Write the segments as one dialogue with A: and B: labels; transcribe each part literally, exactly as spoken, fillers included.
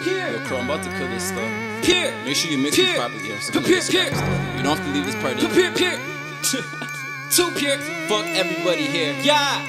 A: Yo, Crow, I'm about to kill this stuff.
B: Here.
A: Make sure you mix it properly. Yeah, so
B: Here. Here.
A: you don't have to leave this part in.
B: Here. Here. Two here.
A: Fuck everybody here.
B: Yeah.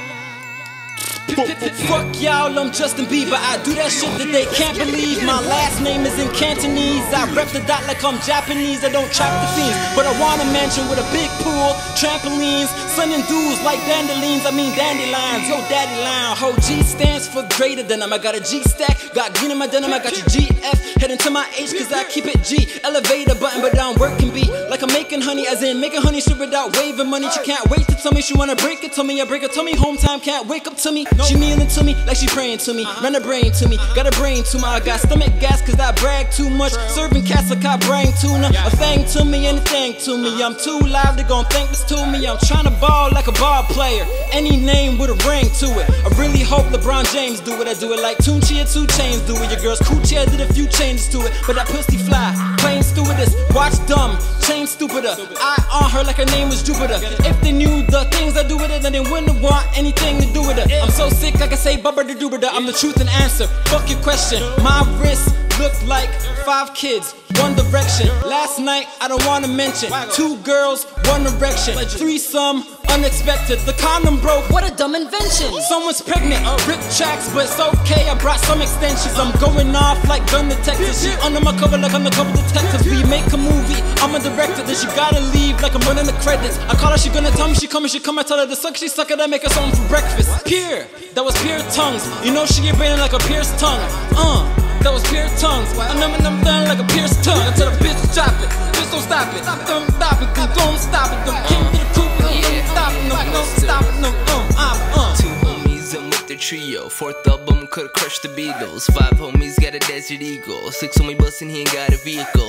B: Fuck y'all, I'm Justin Bieber. I do that shit that they can't believe. My last name is in Cantonese. I rep the dot like I'm Japanese. I don't trap the fiends, but I want a mansion with a big pool, trampolines, sun and dews like dandelions. I mean dandelions. Yo, daddy line. Ho, G stands for greater than I'm. I got a G stack, got green in my denim. I got your G F heading to my H, cause I keep it G. Elevator button, but down work can be like I'm making honey, as in making honey straight without waving money. She can't wait to tell me she wanna break it to me. I break it to me. Home time can't wake up to me. She kneeling to me like she praying to me. Run her brain to me, got a brain tumor. I got stomach gas cause I brag too much. Serving cats like I bring tuna. A thing to me, anything to me. I'm too live, they gon' think this to me. I'm tryna ball like a ball player. Any name with a ring to it. I really hope LeBron James do it. I do it like Tunchi or Two Chains do it. Your girl's coochie, I did a few changes to it, but that pussy fly. Plain stewardess, watch dumb, chain stupider. I on her like her name was Jupiter. If they knew the things I do with it, then they wouldn't want anything to do with it. I'm so sick I can say bubba da dooba da. I'm the truth and answer. Fuck your question. My wrist look like five kids, one direction. Last night I don't wanna mention. Two girls, one erection. Threesome, unexpected. The condom broke. What a dumb invention. Someone's pregnant. Rip tracks, but it's okay. I brought some extensions. I'm going off like gun detectives. She under my cover like undercover detectives. We make a movie. I'm a director. Then she gotta leave like I'm running the credits. I call her. She gonna tell me she coming. She come. I tell her to suck. She suck it. I make her something for breakfast. Pure. That was pure tongues. You know she get brain like a pierced tongue. Uh. That was pure tongues. I'm numbing them down like a pierced tongue. I tell the bitch drop it. Bitch don't stop it. Don't stop it. Don't stop it. Don't came to the coupe. Don't stop it. No, don't stop it. No, uh, uh.
C: Two homies, I'm with the trio. Fourth album could crush the Beatles. Five homies got a Desert Eagle. Six homie bustin', he ain't got a vehicle.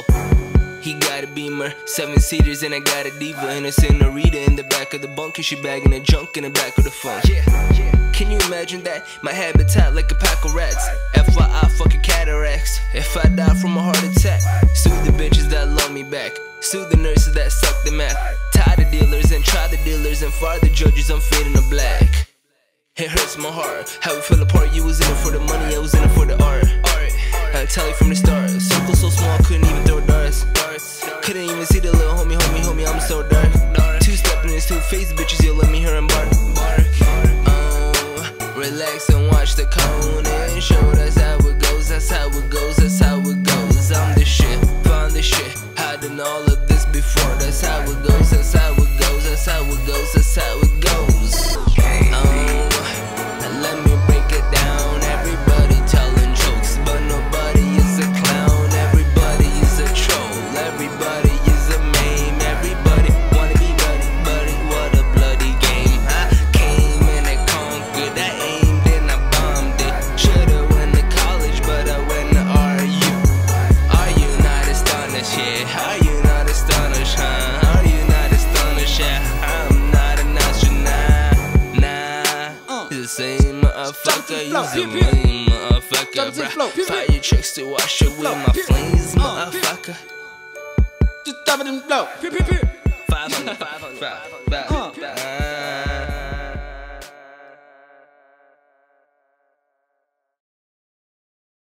C: He got a Beamer, seven seaters, and I got a Diva and a Senorita in the back of the bunk, and she bagging the junk in the back of the phone. Yeah, yeah. Can you imagine that? My habitat like a pack of rats. F Y I, fucking cataracts. If I die from a heart attack, sue the bitches that love me back. Sue the nurses that suck the math. Tie the dealers and try the dealers and fire the judges. I'm fading to black. It hurts my heart how we fell apart. You was in it for the money, I was in it for the art. I tell you from the start, circle so small, couldn't even throw darts. Couldn't even see the little homie, homie, homie, I'm so dark. Two stepping in his two face, bitches, you'll let me hear him bark. Um, relax and watch the cone and show. That's how it goes, that's how it goes, that's how it goes. I'm the shit, found the shit, hiding all of this before. That's how it goes, that's how it goes, that's how it goes, that's how it goes. Um, let me break it down. Everybody telling jokes, but nobody is a clown. Everybody is a troll. Everybody is a meme. Everybody wanna be buddy, buddy. What a bloody game. I came and I conquered. I aimed and I bombed it. Should've went to college, but I went to R U. Are you not astonished? Yeah. Are you not astonished? Huh? Are you not astonished? Yeah. I'm not an astronaut. Nah. The same motherfucker. You the same motherfucker. Bruh. Fire tricks to wash away my flames, motherfucker.
B: Just drop it and blow.
C: Five hundred, five hundred, five hundred.